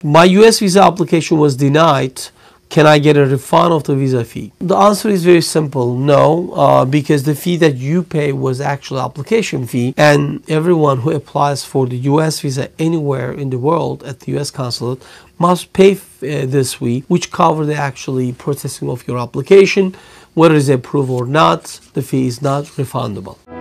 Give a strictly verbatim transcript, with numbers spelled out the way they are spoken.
my U S visa application was denied. Can I get a refund of the visa fee? The answer is very simple, no, uh, because the fee that you pay was actual application fee, and everyone who applies for the U S visa anywhere in the world at the U S consulate must pay uh, this fee, which covers the actually processing of your application. Whether it's approved or not, the fee is not refundable.